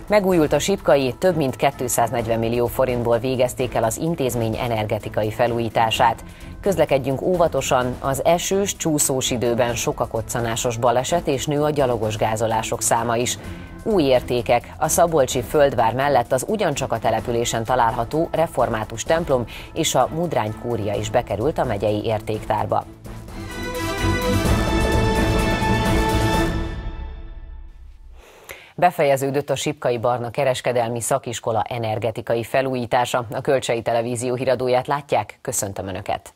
Megújult a Sipkai, több mint 240 millió forintból végezték el az intézmény energetikai felújítását. Közlekedjünk óvatosan, az esős, csúszós időben sok a koccanásos baleset és nő a gyalogos gázolások száma is. Új értékek: a szabolcsi Földvár mellett az ugyancsak a településen található református templom és a Mudrány kúria is bekerült a megyei értéktárba. Befejeződött a Sipkai Barna Kereskedelmi Szakiskola energetikai felújítása. A Kölcsei Televízió híradóját látják, köszöntöm Önöket!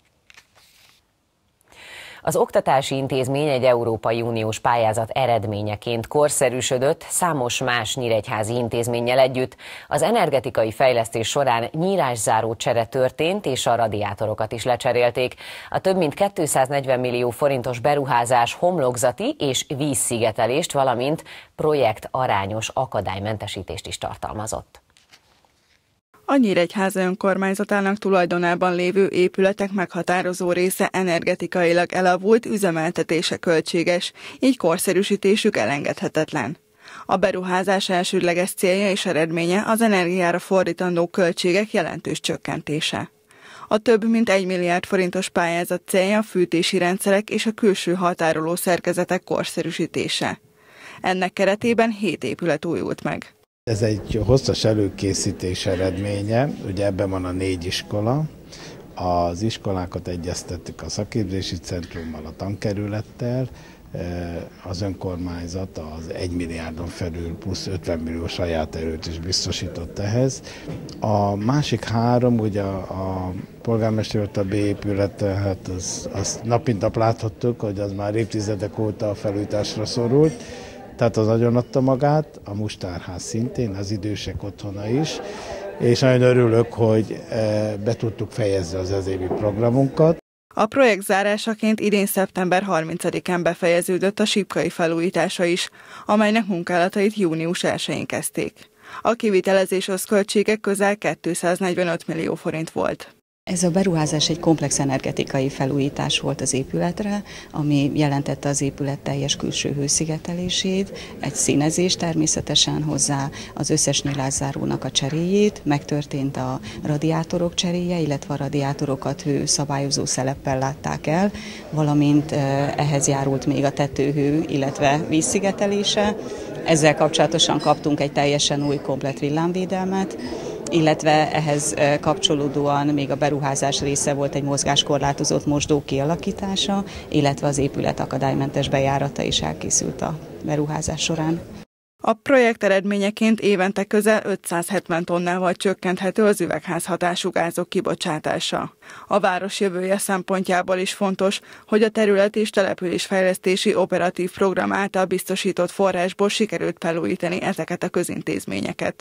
Az oktatási intézmény egy Európai Uniós pályázat eredményeként korszerűsödött számos más nyíregyházi intézménnyel együtt. Az energetikai fejlesztés során nyílászáró csere történt, és a radiátorokat is lecserélték. A több mint 240 millió forintos beruházás homlokzati és vízszigetelést, valamint projektarányos akadálymentesítést is tartalmazott. A Nyíregyháza önkormányzatának tulajdonában lévő épületek meghatározó része energetikailag elavult, üzemeltetése költséges, így korszerűsítésük elengedhetetlen. A beruházás elsődleges célja és eredménye az energiára fordítandó költségek jelentős csökkentése. A több mint 1 milliárd forintos pályázat célja a fűtési rendszerek és a külső határoló szerkezetek korszerűsítése. Ennek keretében 7 épület újult meg. Ez egy hosszas előkészítés eredménye, ugye ebben van a 4 iskola. Az iskolákat egyeztettük a szakképzési centrummal, a tankerülettel, az önkormányzat az 1 milliárdon felül plusz 50 millió saját erőt is biztosított ehhez. A másik 3, ugye a polgármester a B épület, hát azt nap mint nap láthattuk, hogy az már évtizedek óta a felújításra szorult. Tehát az nagyon adta magát, a mustárház szintén, az idősek otthona is, és nagyon örülök, hogy be tudtuk fejezni az ezévi programunkat. A projekt zárásaként idén szeptember 30-án befejeződött a Sipkai felújítása is, amelynek munkálatait június 1-én kezdték. A kivitelezés összköltsége közel 245 millió forint volt. Ez a beruházás egy komplex energetikai felújítás volt az épületre, ami jelentette az épület teljes külső hőszigetelését, egy színezés természetesen hozzá, az összes nyílászárónak a cseréjét, megtörtént a radiátorok cseréje, illetve a radiátorokat hőszabályozó szeleppel látták el, valamint ehhez járult még a tetőhő, illetve vízszigetelése. Ezzel kapcsolatosan kaptunk egy teljesen új komplett villámvédelmet, illetve ehhez kapcsolódóan még a beruházás része volt egy mozgáskorlátozott mosdó kialakítása, illetve az épület akadálymentes bejárata is elkészült a beruházás során. A projekt eredményeként évente közel 570 tonnával csökkenthető az üvegházhatású gázok kibocsátása. A város jövője szempontjából is fontos, hogy a terület és településfejlesztési operatív program által biztosított forrásból sikerült felújítani ezeket a közintézményeket.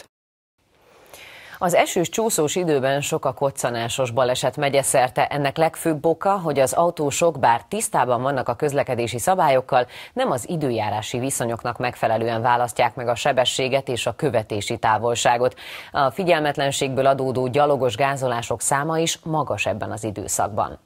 Az esős, csúszós időben sok a koccanásos baleset megyeszerte. Ennek legfőbb oka, hogy az autósok bár tisztában vannak a közlekedési szabályokkal, nem az időjárási viszonyoknak megfelelően választják meg a sebességet és a követési távolságot. A figyelmetlenségből adódó gyalogos gázolások száma is magas ebben az időszakban.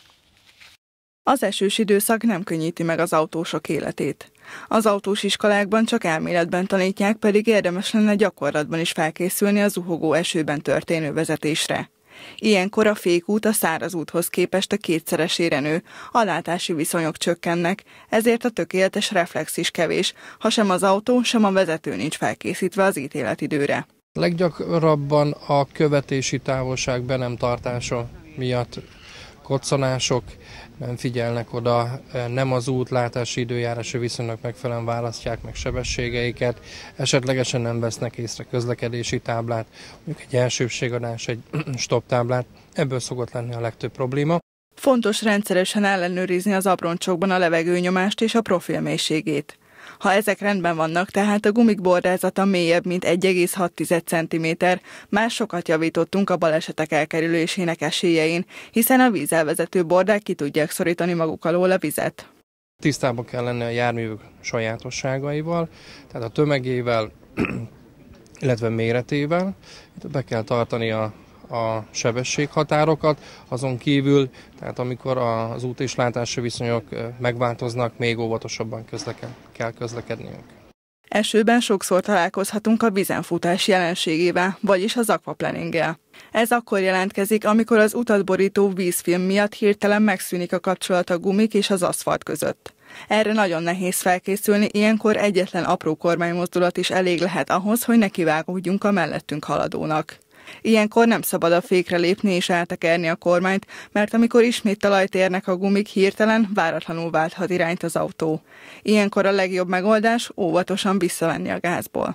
Az esős időszak nem könnyíti meg az autósok életét. Az autós iskolákban csak elméletben tanítják, pedig érdemes lenne gyakorlatban is felkészülni a zuhogó esőben történő vezetésre. Ilyenkor a fékút a száraz úthoz képest a kétszeresére nő, a látási viszonyok csökkennek, ezért a tökéletes reflex is kevés, ha sem az autó, sem a vezető nincs felkészítve az ítéletidőre. Leggyakrabban a követési távolság be nem tartása miatt koccanások, nem figyelnek oda, nem az útlátási időjárási viszonynak megfelelően választják meg sebességeiket, esetlegesen nem vesznek észre közlekedési táblát, mondjuk egy elsőbségadás, egy stop táblát, ebből szokott lenni a legtöbb probléma. Fontos rendszeresen ellenőrizni az abroncsokban a levegőnyomást és a profilmélységét. Ha ezek rendben vannak, tehát a gumik bordázata mélyebb, mint 1,6 cm, már sokat javítottunk a balesetek elkerülésének esélyein, hiszen a vízelvezető bordák ki tudják szorítani maguk alól a vizet. Tisztában kell lenni a járművek sajátosságaival, tehát a tömegével, illetve méretével, be kell tartani a sebességhatárokat, azon kívül, tehát amikor az út és látási viszonyok megváltoznak, még óvatosabban kell közlekedniünk. Esőben sokszor találkozhatunk a vízenfutás jelenségével, vagyis az aquaplaninggel. Ez akkor jelentkezik, amikor az utat borító vízfilm miatt hirtelen megszűnik a kapcsolat a gumik és az aszfalt között. Erre nagyon nehéz felkészülni, ilyenkor egyetlen apró kormánymozdulat is elég lehet ahhoz, hogy nekivágódjunk a mellettünk haladónak. Ilyenkor nem szabad a fékre lépni és eltekerni a kormányt, mert amikor ismét talajt érnek a gumik, hirtelen, váratlanul válthat irányt az autó. Ilyenkor a legjobb megoldás óvatosan visszavenni a gázból.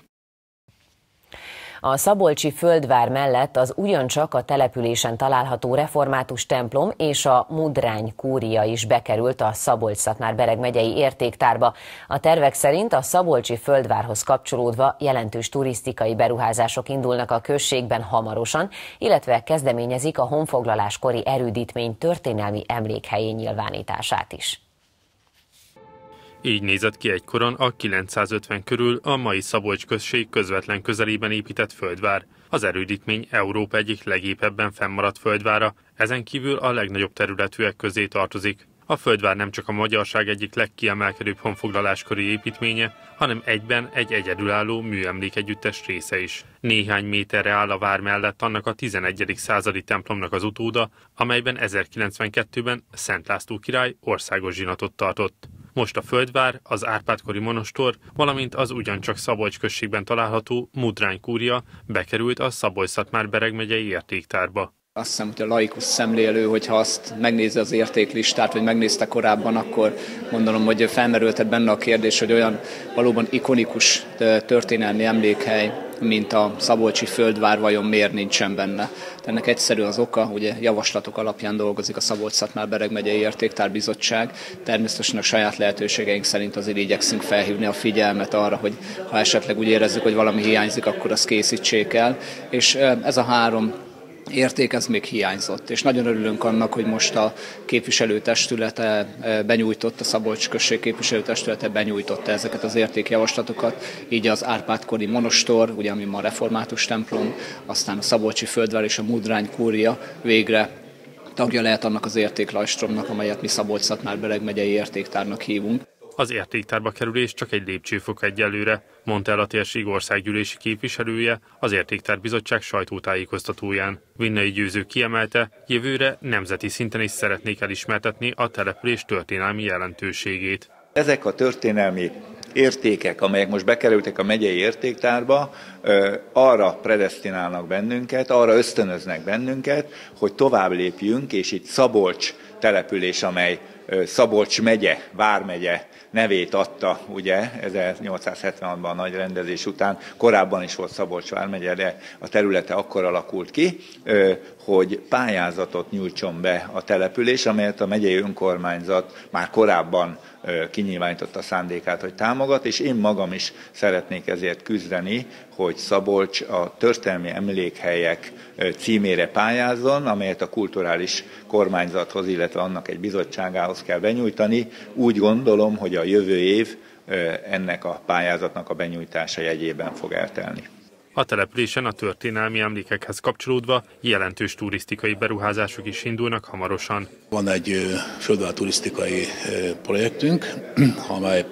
A szabolcsi Földvár mellett az ugyancsak a településen található református templom és a Mudrány kúria is bekerült a Szabolcs-Szatmár-Bereg megyei értéktárba. A tervek szerint a szabolcsi Földvárhoz kapcsolódva jelentős turisztikai beruházások indulnak a községben hamarosan, illetve kezdeményezik a honfoglaláskori erődítmény történelmi emlékhelyé nyilvánítását is. Így nézett ki egykoron a 950 körül a mai Szabolcs község közvetlen közelében épített földvár. Az erődítmény Európa egyik legépebben fennmaradt földvára, ezen kívül a legnagyobb területűek közé tartozik. A földvár nem csak a magyarság egyik legkiemelkedőbb honfoglaláskori építménye, hanem egyben egy egyedülálló műemlékegyüttes része is. Néhány méterre áll a vár mellett annak a 11. századi templomnak az utóda, amelyben 1092-ben Szent László király országos zsinatot tartott. Most a földvár, az Árpád-kori monostor, valamint az ugyancsak Szabolcs községben található Mudrány kúria bekerült a Szabolcs-Szatmár-Bereg megyei értéktárba. Azt hiszem, hogy a laikus szemlélő, hogyha azt megnézi az értéklistát, vagy megnézte korábban, akkor gondolom, hogy felmerülhet benne a kérdés, hogy olyan valóban ikonikus történelmi emlékhely, mint a szabolcsi földvár, vajon miért nincsen benne. Ennek egyszerű az oka, ugye javaslatok alapján dolgozik a Szabolcs-Szatmár-Bereg megyei értéktárbizottság. Természetesen a saját lehetőségeink szerint azért igyekszünk felhívni a figyelmet arra, hogy ha esetleg úgy érezzük, hogy valami hiányzik, akkor azt készítsék el. És ez a három érték, ez még hiányzott, és nagyon örülünk annak, hogy most a képviselőtestülete benyújtotta, a Szabolcs község képviselőtestülete benyújtotta ezeket az értékjavaslatokat, így az Árpád-kori monostor, ugye ami ma a református templom, aztán a szabolcsi földvár és a Mudrány kúria végre tagja lehet annak az értéklajstromnak, amelyet mi Szabolcs-Szatmár-Bereg megyei értéktárnak hívunk. Az értéktárba kerülés csak egy lépcsőfok egyelőre, mondta el a térség országgyűlési képviselője az Értéktárbizottság sajtótájékoztatóján. Vinnai Győző kiemelte, jövőre nemzeti szinten is szeretnék elismertetni a település történelmi jelentőségét. Ezek a történelmi értékek, amelyek most bekerültek a megyei értéktárba, arra predesztinálnak bennünket, arra ösztönöznek bennünket, hogy tovább lépjünk, és itt Szabolcs település, amely Szabolcs megye, vármegye nevét adta, ugye, 1876-ban a nagy rendezés után, korábban is volt Szabolcs vármegye, de a területe akkor alakult ki, hogy pályázatot nyújtson be a település, amelyet a megyei önkormányzat már korábban kinyilvánította a szándékát, hogy támogat, és én magam is szeretnék ezért küzdeni, hogy Szabolcs a történelmi emlékhelyek címére pályázzon, amelyet a kulturális kormányzathoz, illetve annak egy bizottságához kell benyújtani. Úgy gondolom, hogy a jövő év ennek a pályázatnak a benyújtása jegyében fog eltelni. A településen a történelmi emlékekhez kapcsolódva jelentős turisztikai beruházások is indulnak hamarosan. Van egy földvár turisztikai projektünk, amely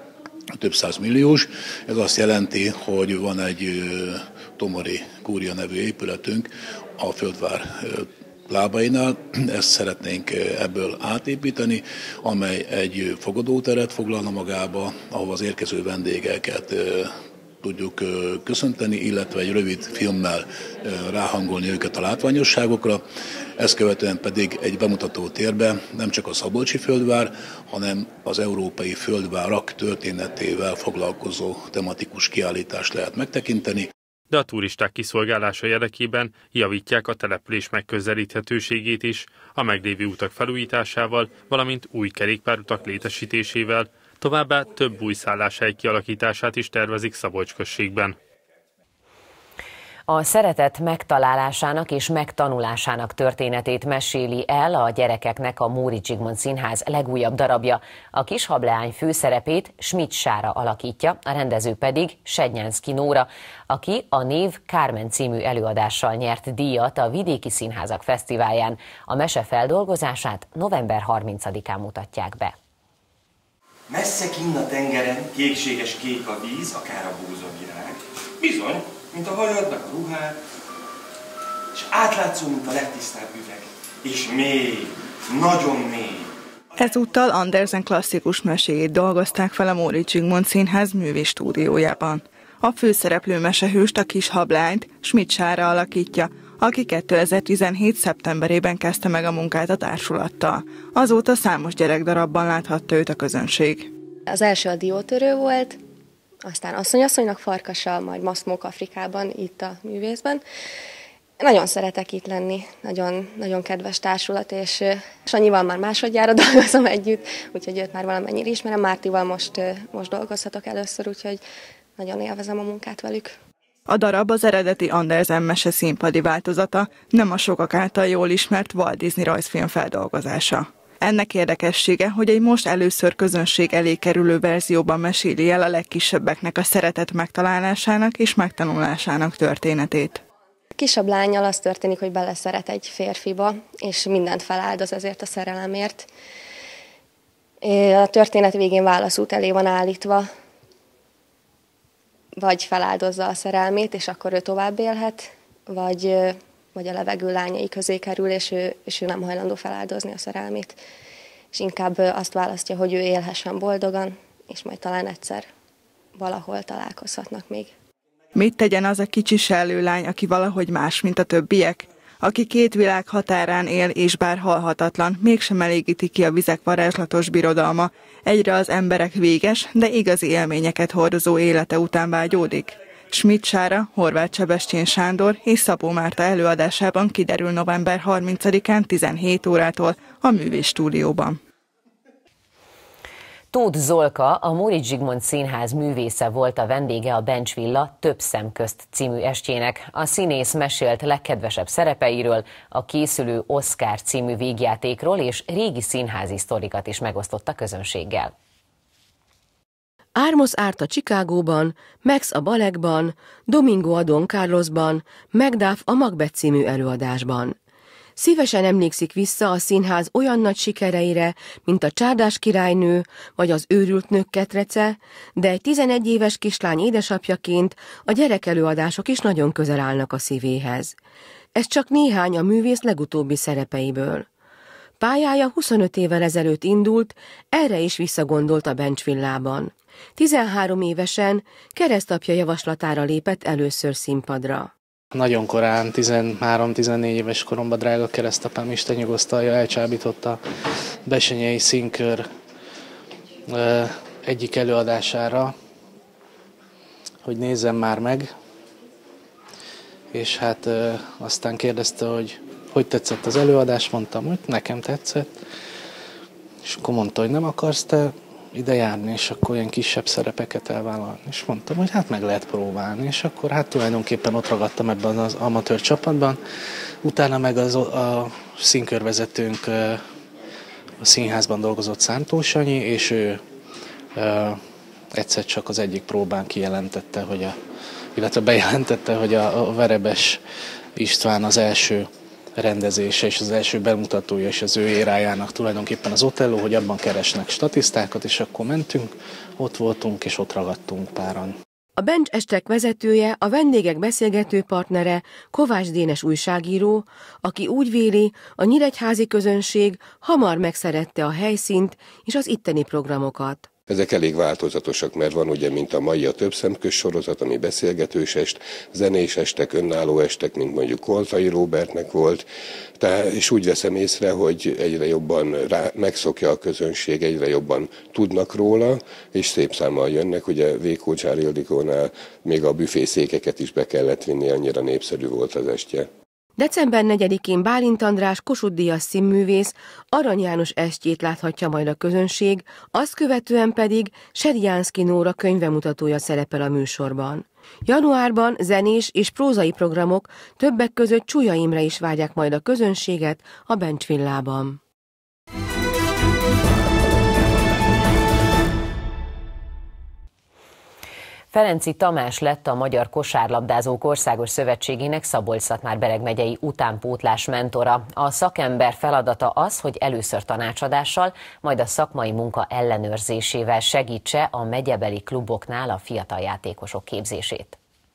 több százmilliós. Ez azt jelenti, hogy van egy Tomori kúria nevű épületünk a földvár lábainál. Ezt szeretnénk ebből átépíteni, amely egy fogadóteret foglalna magába, ahol az érkező vendégeket tudjuk köszönteni, illetve egy rövid filmmel ráhangolni őket a látványosságokra. Ezt követően pedig egy bemutató térbe nem csak a szabolcsi földvár, hanem az európai földvárak történetével foglalkozó tematikus kiállítást lehet megtekinteni. De a turisták kiszolgálása érdekében javítják a település megközelíthetőségét is, a meglévő utak felújításával, valamint új kerékpárutak létesítésével, továbbá több új szálláshely kialakítását is tervezik Szabolcs községben. A szeretet megtalálásának és megtanulásának történetét meséli el a gyerekeknek a Móricz Zsigmond Színház legújabb darabja. A Kishableány főszerepét Schmidt Sára alakítja, a rendező pedig Sednyánszky Nóra, aki a Név Kármen című előadással nyert díjat a Vidéki Színházak Fesztiválján. A mese feldolgozását november 30-án mutatják be. Messze kinn a tengeren, kékséges kék a víz, akár a búzavirág. Bizony, mint a hajad, meg a ruhád. És átlátszó, mint a legtisztább üveg. És mély, nagyon mély. Ezúttal Andersen klasszikus meséjét dolgozták fel a Móricz Zsigmond Színház művi stúdiójában. A főszereplő mesehőst, a kis hablányt Schmidt Sára alakítja, aki 2017. szeptemberében kezdte meg a munkát a társulattal. Azóta számos gyerekdarabban láthatta őt a közönség. Az első a Diótörő volt, aztán Asszonyasszonynak farkasa, majd Maszmók Afrikában, itt a művészben. Nagyon szeretek itt lenni, nagyon kedves társulat, és Sanyival már másodjára dolgozom együtt, úgyhogy őt már valamennyire ismerem. Mártival most dolgozhatok először, úgyhogy nagyon élvezem a munkát velük. A darab az eredeti Andersen mese színpadi változata, nem a sokak által jól ismert Walt Disney rajzfilm feldolgozása. Ennek érdekessége, hogy egy most először közönség elé kerülő verzióban meséli el a legkisebbeknek a szeretet megtalálásának és megtanulásának történetét. Kisebb lánnyal az történik, hogy beleszeret egy férfiba, és mindent feláldoz ezért a szerelemért. A történet végén válaszút elé van állítva, vagy feláldozza a szerelmét, és akkor ő tovább élhet, vagy a levegő lányai közé kerül, és ő nem hajlandó feláldozni a szerelmét. És inkább azt választja, hogy ő élhessen boldogan, és majd talán egyszer valahol találkozhatnak még. Mit tegyen az a kicsi sellőlány, aki valahogy más, mint a többiek? Aki két világ határán él, és bár halhatatlan, mégsem elégíti ki a vizek varázslatos birodalma. Egyre az emberek véges, de igazi élményeket hordozó élete után vágyódik. Schmidt Sára, Horváth Sebestyén Sándor és Szabó Márta előadásában kiderül november 30-án 17 órától a Művés Stúdióban. Tóth Zolka, a Móricz Zsigmond Színház művésze volt a vendége a Bencs Villa Több szem közt című estjének. A színész mesélt legkedvesebb szerepeiről, a készülő Oscar című vígjátékról, és régi színházi sztorikat is megosztott a közönséggel. Ármos Árta Chicagóban, Max a Balekban, Domingo a Don Carlosban, Macduff a Macbeth című előadásban. Szívesen emlékszik vissza a színház olyan nagy sikereire, mint a Csárdás királynő vagy az Őrült nők ketrece, de egy 11 éves kislány édesapjaként a gyerekelőadások is nagyon közel állnak a szívéhez. Ez csak néhány a művész legutóbbi szerepeiből. Pályája 25 évvel ezelőtt indult, erre is visszagondolt a Bencs Villában. 13 évesen keresztapja javaslatára lépett először színpadra. Nagyon korán, 13-14 éves koromban drága keresztapám Isten nyugosztalja elcsábította Bessenyei Színkör egyik előadására, hogy nézzem már meg, és hát aztán kérdezte, hogy tetszett az előadás, mondtam, hogy nekem tetszett, és akkor mondta, hogy nem akarsz te ide járni, és akkor ilyen kisebb szerepeket elvállalni. És mondtam, hogy hát meg lehet próbálni, és akkor hát tulajdonképpen ott ragadtam ebben az amatőr csapatban. Utána meg a színkörvezetőnk a színházban dolgozott Szántó Sanyi, és ő egyszer csak az egyik próbán kijelentette, illetve bejelentette, hogy a Verebes István az első rendezése és az első bemutatója és az ő érájának tulajdonképpen az Otello, hogy abban keresnek statisztákat, és akkor mentünk, ott voltunk, és ott ragadtunk páran. A Bencs estek vezetője, a vendégek beszélgető partnere Kovács Dénes újságíró, aki úgy véli, a nyíregyházi közönség hamar megszerette a helyszínt és az itteni programokat. Ezek elég változatosak, mert van ugye, mint a mai a Több szemköz sorozat, ami beszélgetős est, zenés estek, önálló estek, mint mondjuk Koltai Róbertnek volt, és úgy veszem észre, hogy egyre jobban megszokja a közönség, egyre jobban tudnak róla, és szép számmal jönnek. Ugye Vékó-Csár Ildikónál még a büfészékeket is be kellett vinni, annyira népszerű volt az estje. December 4-én Bálint András Kossuth-díjas színművész Arany János estjét láthatja majd a közönség, azt követően pedig Serjánszky Nóra könyvemutatója szerepel a műsorban. Januárban zenés és prózai programok, többek között Csúlya Imre is várják majd a közönséget a Bencs Villában. Ferenczy Tamás lett a Magyar Kosárlabdázók Országos Szövetségének Szabolcs-Szatmár-Bereg megyei utánpótlás mentora. A szakember feladata az, hogy először tanácsadással, majd a szakmai munka ellenőrzésével segítse a megyebeli kluboknál a fiatal játékosok képzését.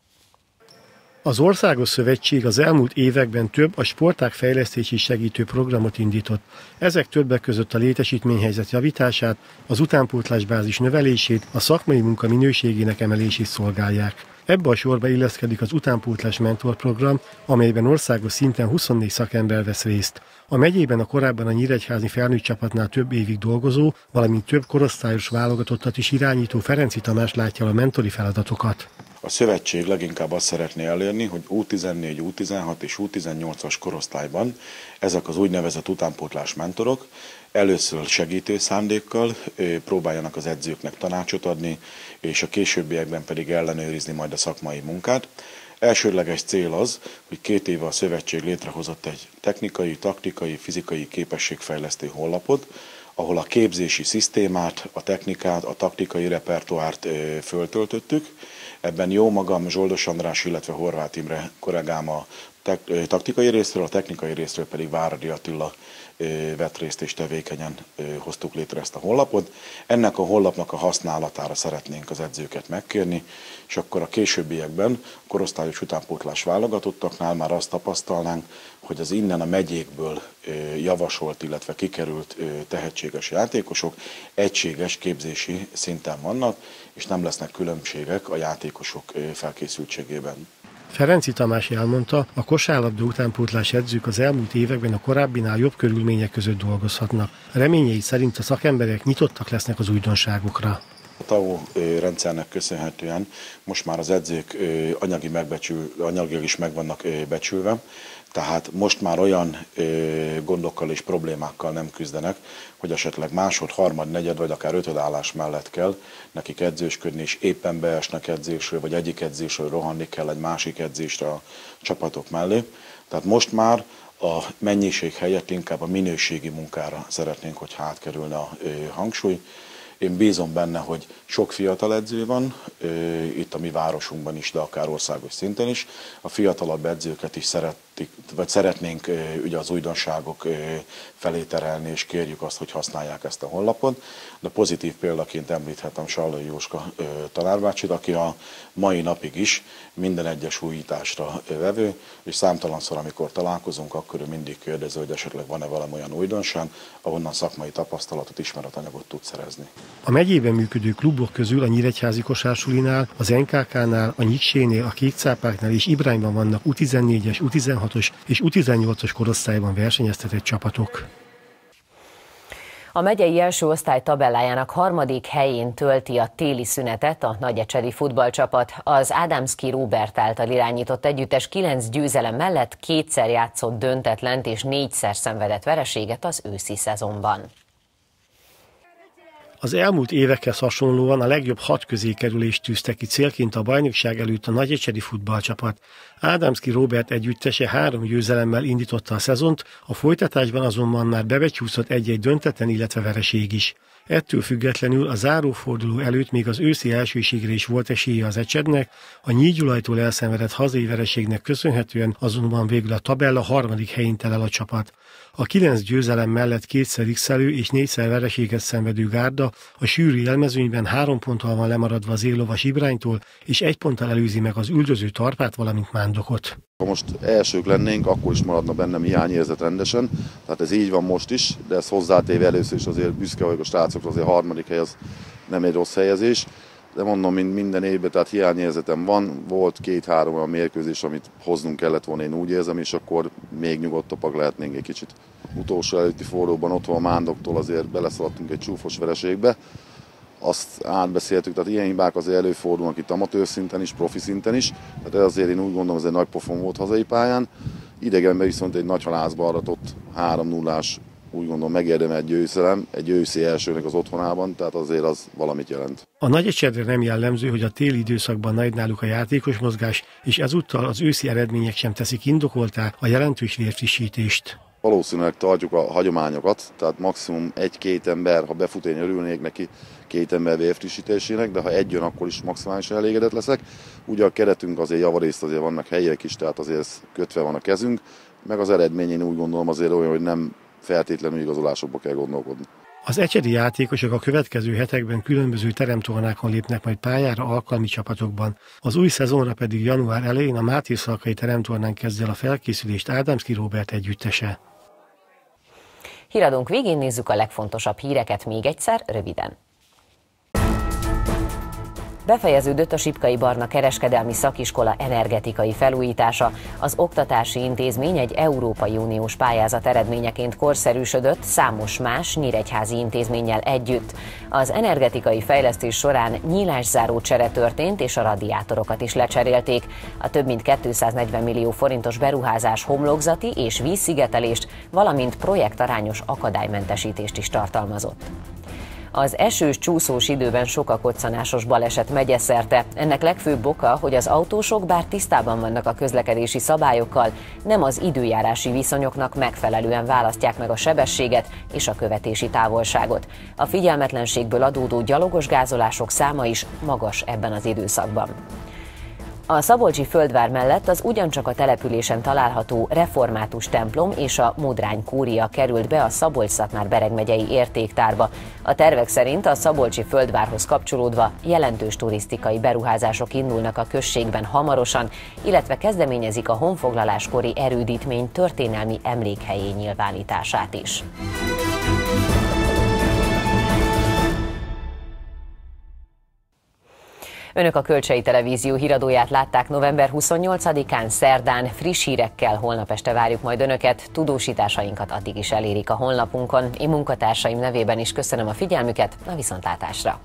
Az Országos Szövetség az elmúlt években több a sportág fejlesztési segítő programot indított. Ezek többek között a létesítményhelyzet javítását, az utánpótlásbázis növelését, a szakmai munka minőségének emelését szolgálják. Ebbe a sorba illeszkedik az utánpótlás mentorprogram, amelyben országos szinten 24 szakember vesz részt. A megyében a korábban a nyíregyházi felnőtt csapatnál több évig dolgozó, valamint több korosztályos válogatottat is irányító Ferenczy Tamás látja a mentori feladatokat. A szövetség leginkább azt szeretné elérni, hogy U14, U16 és U18-as korosztályban ezek az úgynevezett utánpótlás mentorok először segítő szándékkal próbáljanak az edzőknek tanácsot adni, és a későbbiekben pedig ellenőrizni majd a szakmai munkát. Elsődleges cél az, hogy 2 éve a szövetség létrehozott egy technikai, taktikai, fizikai képességfejlesztő honlapot, ahol a képzési szisztémát, a technikát, a taktikai repertoárt föltöltöttük. Ebben jó magam, Zsoldos András, illetve Horváth Imre kollégám a taktikai részről, a technikai részről pedig Váradi Attila vett részt és tevékenyen hoztuk létre ezt a honlapot. Ennek a honlapnak a használatára szeretnénk az edzőket megkérni, és akkor a későbbiekben korosztályos utánpótlás válogatottaknál már azt tapasztalnánk, hogy az innen a megyékből javasolt, illetve kikerült tehetséges játékosok egységes képzési szinten vannak, és nem lesznek különbségek a játékosok felkészültségében. Ferenczy Tamás elmondta, a kosárlabda utánpótlás edzők az elmúlt években a korábbinál jobb körülmények között dolgozhatnak. Reményei szerint a szakemberek nyitottak lesznek az újdonságokra. A TAO rendszernek köszönhetően most már az edzők anyagilag is meg vannak becsülve, tehát most már olyan gondokkal és problémákkal nem küzdenek, hogy esetleg másod, harmad, negyed vagy akár ötöd állás mellett kell nekik edzősködni, és éppen beesnek edzésről, vagy egyik edzésről rohanni kell egy másik edzésre a csapatok mellé. Tehát most már a mennyiség helyett inkább a minőségi munkára szeretnénk, hogy átkerülne a hangsúly. Én bízom benne, hogy sok fiatal edző van, itt a mi városunkban is, de akár országos szinten is. A fiatalabb edzőket is szeretnénk ugye az újdonságok felé terelni, és kérjük azt, hogy használják ezt a honlapot. De pozitív példaként említhetem Sallai Jóska tanárbácsit, aki a mai napig is minden egyes újításra vevő, és számtalanszor, amikor találkozunk, akkor ő mindig kérdező, hogy esetleg van-e valami olyan újdonság, ahonnan szakmai tapasztalatot, ismeretanyagot tud szerezni. A megyében működő klubok közül a Nyíregyházi Kosársulinál, az NKK-nál, a Nyiksénél, a Kékcápáknál és Ibrányban vannak U14-es, U16-os és U18-os korosztályban versenyeztetett csapatok. A megyei első osztály tabellájának 3. helyén tölti a téli szünetet a nagyecsedi futballcsapat. Az Ádámszky Róbert által irányított együttes 9 győzelem mellett 2-szer játszott döntetlent és 4-szer szenvedett vereséget az őszi szezonban. Az elmúlt évekhez hasonlóan a legjobb 6 közé kerülést tűzte ki célként a bajnokság előtt a nagyecsedi futballcsapat. Ádámszky Róbert együttese 3 győzelemmel indította a szezont, a folytatásban azonban már bebecsúszott egy-egy döntetlen, illetve vereség is. Ettől függetlenül a záróforduló előtt még az őszi elsőségre is volt esélye az Ecsednek, a Nyígyulajtól elszenvedett hazai vereségnek köszönhetően azonban végül a tabella 3. helyén telel a csapat. A 9 győzelem mellett 2-szer x-elő és 4-szer vereséget szenvedő gárda a sűrű jelmezőnyben 3 ponttal van lemaradva az éllovas Ibránytól, és 1 ponttal előzi meg az üldöző Tarpát, valamint Mándokot. Ha most elsők lennénk, akkor is maradna bennem hiányérzet rendesen, tehát ez így van most is, de ez hozzátéve először is azért büszke vagyok a srácokra, azért a 3. hely az nem egy rossz helyezés, de mondom, minden évben, tehát hiányérzetem van, volt 2-3 olyan mérkőzés, amit hoznunk kellett volna, én úgy érzem, és akkor még nyugodtabbak lehetnénk egy kicsit. Utolsó előtti fordulóban ott van a Mándoktól, azért beleszaladtunk egy csúfos vereségbe, azt átbeszéltük, tehát ilyen hibák azért előfordulnak itt amatőr szinten is, profi szinten is, tehát ez azért én úgy gondolom, ez egy nagy pofon volt hazai pályán. Idegenben viszont egy nagy halászba aratott 3-0-ás, úgy gondolom megérdemelt győzelem, egy őszi elsőnek az otthonában, tehát azért az valamit jelent. A Nagyecsedre nem jellemző, hogy a téli időszakban nagy náluk a játékos mozgás, és ezúttal az őszi eredmények sem teszik indokoltá a jelentős vérfrissítést. valószínűleg tartjuk a hagyományokat, tehát maximum 1-2 ember, ha befut, én örülnék neki 2 ember vérfrissítésének, de ha egy jön, akkor is maximálisan elégedett leszek. Ugye a keretünk azért javarészt azért vannak helyiek is, tehát azért kötve van a kezünk, meg az eredmény én úgy gondolom azért olyan, hogy nem feltétlenül igazolásokba kell gondolkodni. Az ecsedi játékosok a következő hetekben különböző teremtornákon lépnek majd pályára alkalmi csapatokban. Az új szezonra pedig január elején a Mátészalkai teremtornán kezd el a felkészülést Ádámszky Róbert együttese. Híradónk végén nézzük a legfontosabb híreket még egyszer, röviden. Befejeződött a Sipkai Barna Kereskedelmi Szakiskola energetikai felújítása. Az oktatási intézmény egy Európai Uniós pályázat eredményeként korszerűsödött számos más nyíregyházi intézménnyel együtt. Az energetikai fejlesztés során nyílászáró csere történt, és a radiátorokat is lecserélték. A több mint 240 millió forintos beruházás homlokzati és vízszigetelést, valamint projektarányos akadálymentesítést is tartalmazott. Az esős, csúszós időben sok a koccanásos baleset megyeszerte. Ennek legfőbb oka, hogy az autósok bár tisztában vannak a közlekedési szabályokkal, nem az időjárási viszonyoknak megfelelően választják meg a sebességet és a követési távolságot. A figyelmetlenségből adódó gyalogos gázolások száma is magas ebben az időszakban. A szabolcsi Földvár mellett az ugyancsak a településen található református templom és a Modrány kúria került be a Szabolcs-Szatmár-Bereg megyei értéktárba. A tervek szerint a szabolcsi Földvárhoz kapcsolódva jelentős turisztikai beruházások indulnak a községben hamarosan, illetve kezdeményezik a honfoglaláskori erődítmény történelmi emlékhelyé nyilvánítását is. Önök a Kölcsei Televízió híradóját látták november 28-án, szerdán. Friss hírekkel holnap este várjuk majd Önöket. Tudósításainkat addig is elérik a honlapunkon. Én munkatársaim nevében is köszönöm a figyelmüket, a viszontlátásra!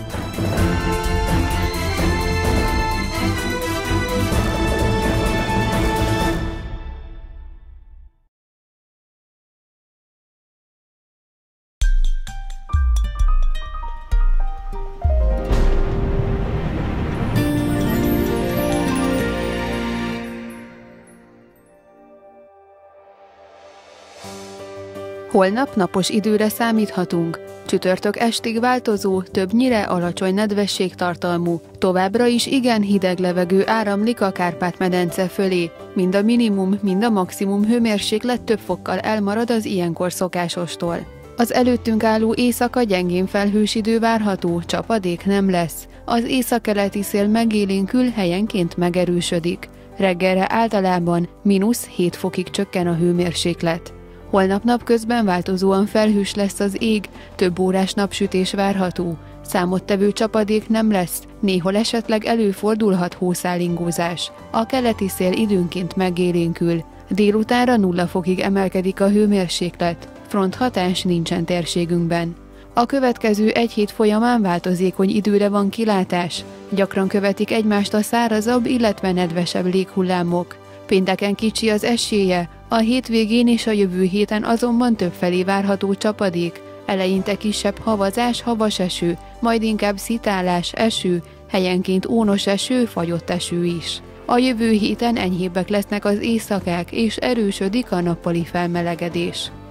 Holnap napos időre számíthatunk. Csütörtök estig változó, többnyire alacsony nedvességtartalmú. Továbbra is igen hideg levegő áramlik a Kárpát-medence fölé. Mind a minimum, mind a maximum hőmérséklet több fokkal elmarad az ilyenkor szokásostól. Az előttünk álló éjszaka gyengén felhős idő várható, csapadék nem lesz. Az északkeleti szél megélénkül, helyenként megerősödik. Reggelre általában -7 fokig csökken a hőmérséklet. Holnap napközben változóan felhős lesz az ég, több órás napsütés várható. Számottevő csapadék nem lesz, néhol esetleg előfordulhat hószálingózás. A keleti szél időnként megélénkül. Délutánra 0 fokig emelkedik a hőmérséklet. Fronthatás nincsen térségünkben. A következő egy hét folyamán változékony időre van kilátás. Gyakran követik egymást a szárazabb, illetve nedvesebb léghullámok. Pénteken kicsi az esélye, a hétvégén és a jövő héten azonban többfelé várható csapadék, eleinte kisebb havazás, havas eső, majd inkább szitálás, eső, helyenként ónos eső, fagyott eső is. A jövő héten enyhébbek lesznek az éjszakák, és erősödik a nappali felmelegedés.